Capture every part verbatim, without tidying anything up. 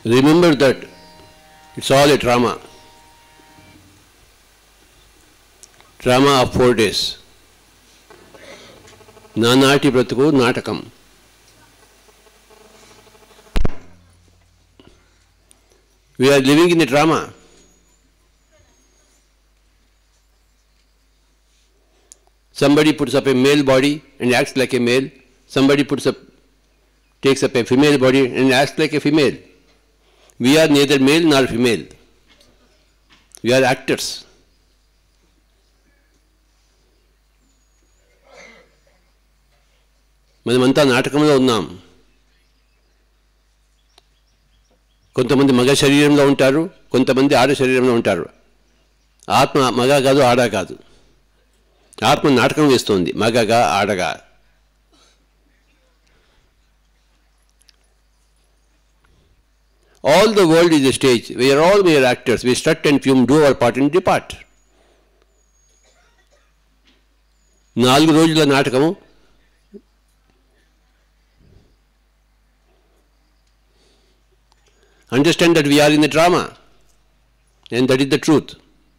Remember that it's all a drama. Drama of four days. Nanati Pratuku Natakam. We are living in a drama. Somebody puts up a male body and acts like a male. Somebody puts up, takes up a female body and acts like a female. We are neither male nor female. We are actors. మనమంతా నాటకంలో ఉన్నాం. కొంతమంది మగ శరీరంలో ఉంటారు, కొంతమంది ఆడ శరీరంలో ఉంటారు. ఆత్మ మగ కాదు, ఆడ కాదు. ఆత్మ నాటకం వేస్తోంది, మగగా ఆడగా. All the world is a stage. We are all mere actors. We strut and fume, do our part and depart. నాలుగు రోజుల నాటకము. Understand that we are in a drama, and that is the truth.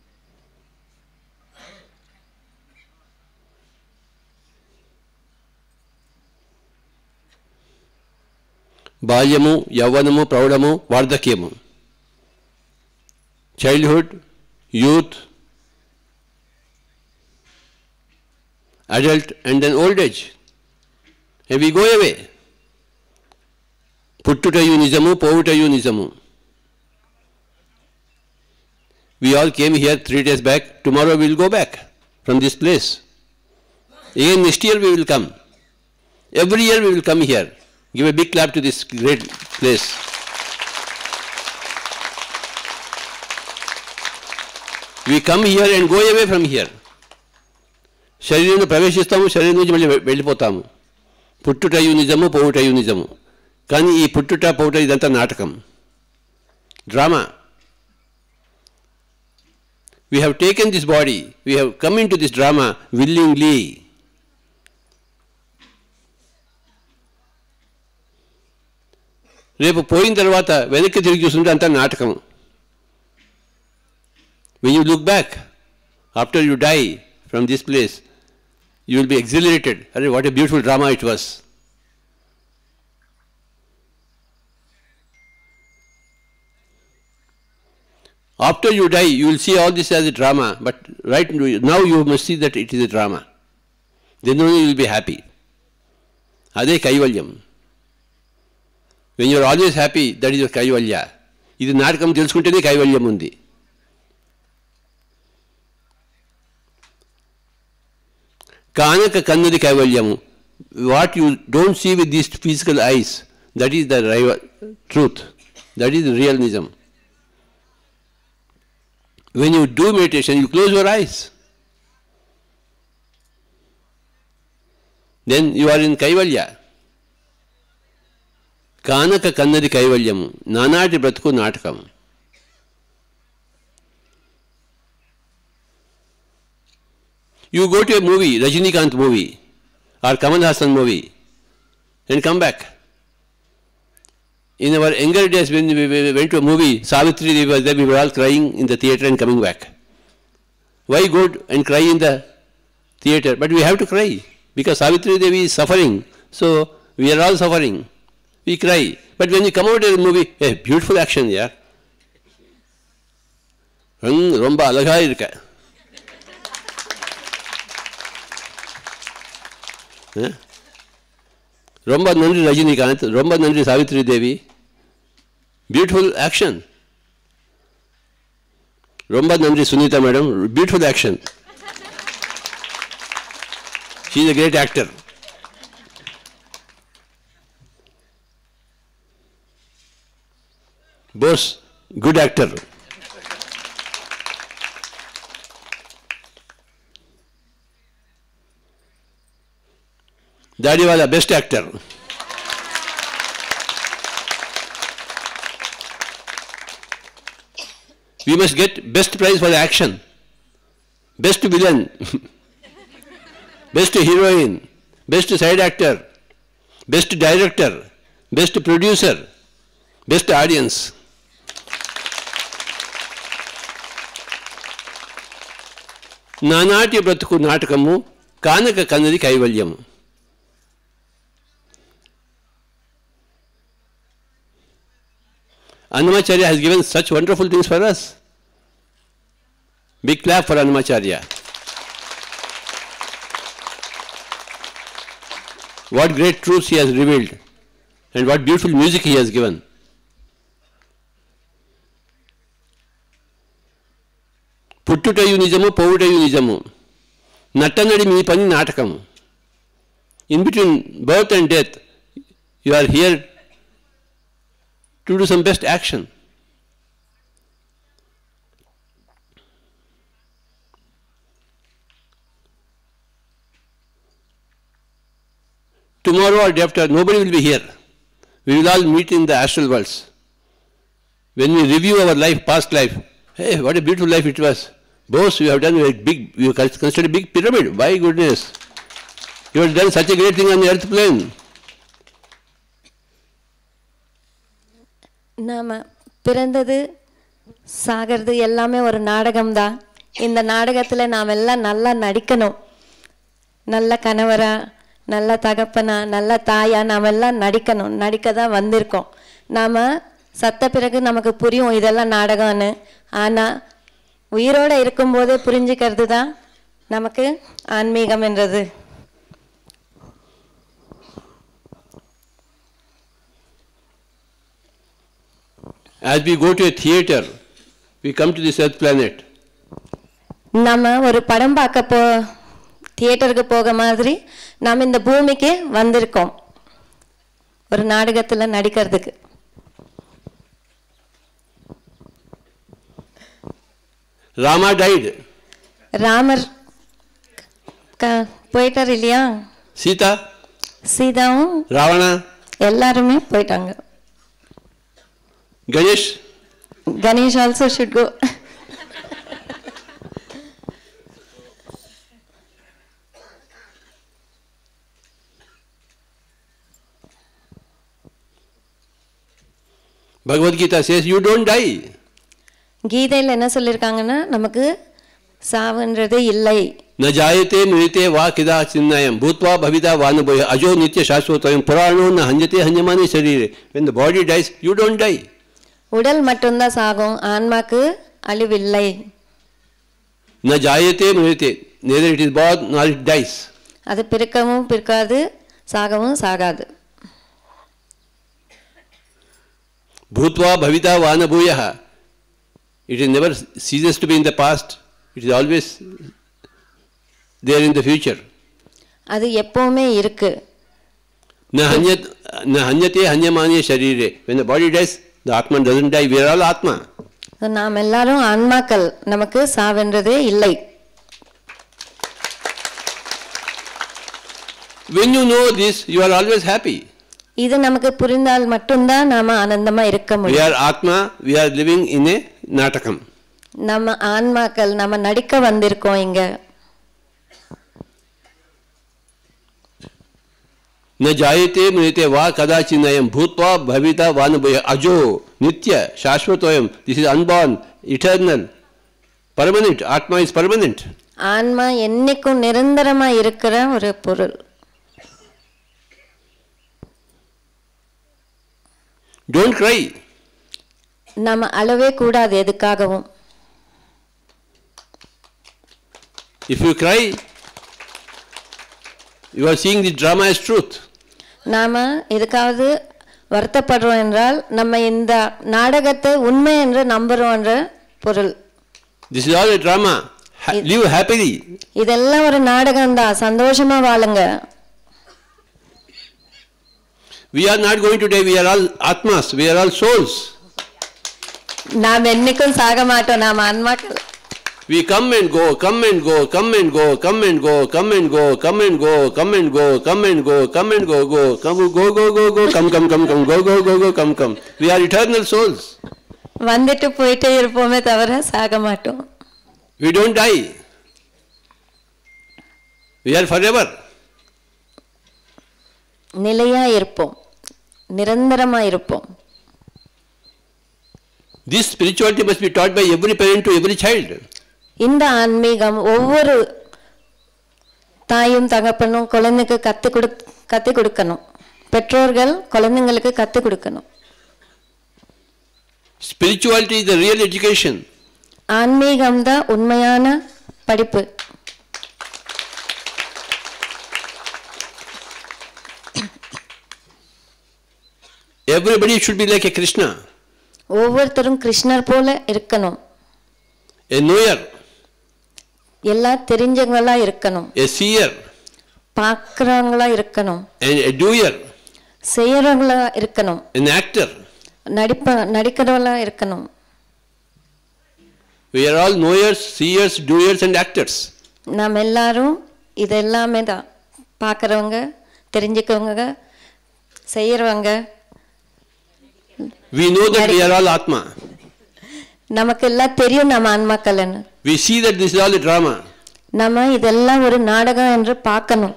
బాల్యము, యవ్వనము, ప్రౌఢము, వార్ధక్యము. Childhood, youth, adult, and then old age. And we go away. పుట్టుటయు నిజము, పోవుటయు నిజము. We all came here three days back. Tomorrow we will go back from this place. Again next year we will come. Every year we will come here. Give a big clap to this great place. We come here and go away from here. శరీరంలో ప్రవేశిస్తాము, శరీరం నుంచి మళ్ళీ వెళ్ళిపోతాము. పుట్టుటయు నిజము, పోవుటయు నిజము. కానీ ఈ పుట్టుట పోవుట ఇదంతా నాటకం, drama. We have taken this body, we have come into this drama willingly. రేపు పోయిన తర్వాత వెనక్కి తిరిగి చూస్తుంటే అంతా నాటకం. When you look back, after you die from this place, you will be exhilarated. Arey, what a beautiful drama it was. After you die, you will see all this as a drama, but right now you must see that it is a drama. Then only you will be happy. Ade kaivalyam. When you are always happy, that is your kaivalya. Idi natakam telusukuntene kaivalyam undi. Kanaka kannadi kaivalyamu. What you don't see with these physical eyes, that is the truth. That is the realism. When you do meditation, you close your eyes. Then you are in kaivalya. Kanaka kannadi kaivalyamu. Nanati bratuku natakam. You go to a movie, Rajinikanth movie, or Kamal Hassan movie, and come back. In our younger days, when we went to a movie, Savitri Devi was there, we were all crying in the theatre and coming back. Why go and cry in the theatre? But we have to cry, because Savitri Devi is suffering, so we are all suffering. We cry. But when you come out of the movie, hey, beautiful action, yeah. Romba alaga irka. Romba nandri Rajinikanth, Romba nandri Savitri Devi. Beautiful action. Romba nandri Sunita madam, beautiful action. She is a great actor. Bose, good actor. Dadiwala, best actor. We must get best prize for the action, best villain, best heroine, best side actor, best director, best producer, best audience. నానాటి బ్రతుకు నాటకము కానక కన్నది కైవల్యము. Annamacharya has given such wonderful things for us. Big clap for Annamacharya. What great truths he has revealed and what beautiful music he has given. పుట్టుటయు నిజము పోవుటయు నిజము నట్టనడి మీ పని నాటకము. In between birth and death you are here to do some best action. Tomorrow or day after, nobody will be here. We will all meet in the astral worlds. When we review our life, past life, hey, what a beautiful life it was. Boss, you have done a big, you constructed a big pyramid. My goodness. You have done such a great thing on the earth plane. நாம பிறந்தது சாகிறது எல்லாமே ஒரு நாடகம்தான். இந்த நாடகத்தில் நாம் எல்லாம் நல்லா நடிக்கணும். நல்ல கணவரா, நல்ல தகப்பனா, நல்ல தாயா நாம் எல்லாம் நடிக்கணும். நடிக்க தான் வந்திருக்கோம். நாம் சத்த பிறகு நமக்கு புரியும் இதெல்லாம் நாடகம்னு. ஆனால் உயிரோடு இருக்கும்போதே புரிஞ்சுக்கிறது தான் நமக்கு ஆன்மீகம் என்றது. As we go to a theater, we come to this earth planet. நம்ம ஒரு படம் பார்க்க போ தியேட்டருக்கு போக மாதிரி நாம் இந்த பூமிக்கு வந்திருக்கோம் ஒரு நாடகத்தில் நடிக்கிறதுக்கு. Rama died. ராமர் போயிட்டார் இல்லையா? சீதா, சீதாவும் ராவணா எல்லாருமே போயிட்டாங்க. Ganesh. Ganesh also should go. Bhagavad Gita says you don't die. கீதையில் என்ன சொல்லியிருக்காங்கன்னா நமக்கு சாவுன்றது இல்லை. न जायते मृते वा किदाचिन्नयं भूत्वा भविता वानुभूय अजो नित्य शाश्वतोयं पुराणो न हन्यते हन्यमाने शरीरे. When the body dies, you don't die. உடல் மட்டும்தான் சாகும், ஆன்மாக்கு அழிவில்லை. न जायते मृते, neither it is born nor it dies. அது பிறக்கவும் பிறக்காது, சாகவும் சாகாது. भूत्वा भविता वानुभूयः, it is never ceases to be in the past, it is always there in the future. அது எப்பவுமே இருக்கு. न हन्यत न हन्यते हन्यमाने शरीरे. When the body dies, the Atman doesn't die. We are all Atma. நாம் எல்லாரும் ஆன்மாக்கள், நமக்கு சாவென்றதே இல்லை. When you know this, you are always happy. இது நமக்கு புரிந்தால் மட்டும்தான் நாம ஆனந்தமா இருக்க முடியும். We are Atma, we are living in a natakam. நம்ம ஆன்மாக்கள், நம்ம நடிக்க வந்திருக்கோம் இங்க. न जायते मृते वा कदाचिन्नयं भूत्वा भविता वानुभूय अजो नित्य शाश्वतोयं. This is unborn, eternal, permanent. Atma is permanent. ஆன்மா என்னைக்கும் நிரந்தரமா இருக்கிற ஒரு பொருள். Don't cry. நம்ம அழவே கூடாது எதுக்காகவும். If you cry, you are seeing the drama as truth. நாம எதுக்காவது வருத்தப்படுறோம் என்றால் நம்ம இந்த நாடகத்தை உண்மை என்று நம்புறோம் என்ற பொருள். This is all a drama. Ha live happily. இதெல்லாம் ஒரு நாடகம் தான், சந்தோஷமா வாழுங்க. We are not going to die. We are all Atmas. We are all souls. நாம் என்னைக்கும் சாக மாட்டோம், நாம் ஆன்மாக்கள். We come and go, come and go, come and go, come and go, come and go, come and go, come and go, come and go, come and go, go, come, go, go, go, go, come, come, come, come, go, go, go, go, come, come. We are eternal souls. வந்துட்டு போயிட்டே இருப்போமே தவிர சாக மாட்டோம். We don't die. We are forever. நிலையா இருப்போம், நிரந்தரமா இருப்போம். This spirituality must be taught by every parent to every child. இந்த ஆன்மீகம் ஒவ்வொரு தாயும் தகப்பனும் குழந்தைக்கு கத்து கொடு கத்து கொடுக்கணும். பெற்றோர்கள் குழந்தைங்களுக்கு கத்து கொடுக்கணும். Spirituality is the real education. ஆன்மீகம் தான் உண்மையான படிப்பு. Everybody should be like a Krishna. ஒவ்வொருத்தரும் கிருஷ்ணர் போல இருக்கணும். A knower. எல்லாம் தெரிஞ்சவங்களா இருக்கணும். A seer. பார்க்கறவங்களா இருக்கணும். And a doer. செய்யறவங்களா இருக்கணும். An actor. நடிப்ப நடிக்கிறவங்களா இருக்கணும். We are all knowers, seers, doers and actors. நாம் எல்லாரும் இதெல்லாமே தான். பார்க்கறவங்க, தெரிஞ்சுக்கவங்க, செய்யறவங்க. We know that we are all Atma. நமக்கு எல்லாம் தெரியும் நம்ம ஆன்மாக்கள்னு. We see that this is all a drama. நம்ம இதெல்லாம் ஒரு நாடகம் என்று பார்க்கணும்.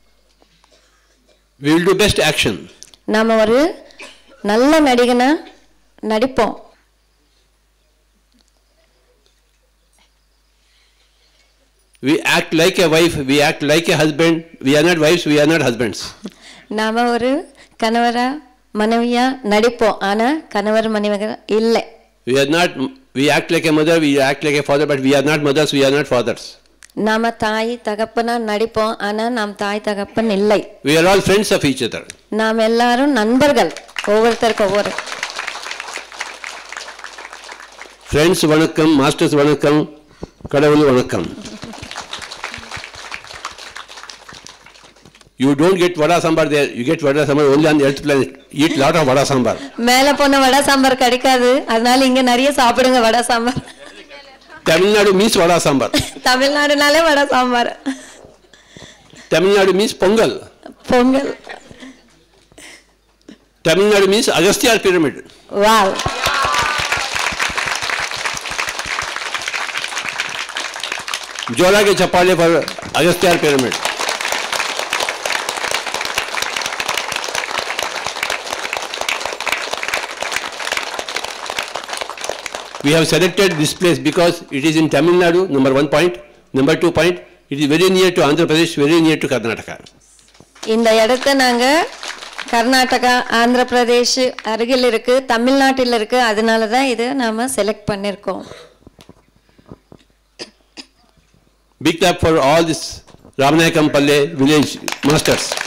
We will do best action. நாம ஒரு நல்ல நடிகனா நடிப்போம். We act like a wife, we act like a husband. We are not wives, we are not husbands. நாம ஒரு கணவரா மனைவியா நடிப்போம். ஆனா கணவர் மனைவியா இல்லை. We are not, we act like a mother, we act like a father, but we are not mothers, we are not fathers. நாம தாய் தகப்பனா நடிப்போம். ஆனா நாம் தாய் தகப்பன் இல்லை. We are all friends of each other. நாம் எல்லாரும் நண்பர்கள், ஒவ்வொருத்தருக்கு ஒவ்வொரு. Friends வணக்கம், masters வணக்கம், கடவுள் வணக்கம். You don't get vada sambar there, you get vada sambar only on the earth planet. Eat lot of vada sambar. மேல போன வடை சாம்பார் கிடைக்காது, அதனால இங்க நிறைய சாப்பிடுங்க வடை sambar. Tamilnadu means vada sambar. தமிழ்நாடுனாலே vada sambar. Tamilnadu means pongal. Pongal. Tamilnadu means Agastya Pyramid. Wow. Jola ke chapale for Agastya Pyramid. We have selected this place because it is in Tamil Nadu, number one point. Number two point, it is very near to Andhra Pradesh, very near to Karnataka. இந்த இடத்தை நாங்க கர்நாடகா, ஆந்திர பிரதேஷ் அருகில் இருக்கு, தமிழ்நாட்டில் இருக்கு, அதனால தான் இது நாம செலக்ட் பண்ணிருக்கோம். Big clap for all this Ramanaickenpettai village masters.